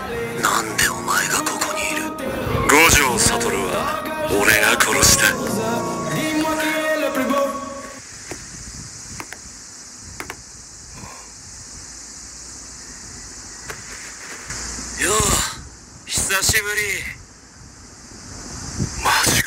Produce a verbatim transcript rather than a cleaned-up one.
なんでお前がここにいる？五条悟は俺が殺した。よう、久しぶり。マジ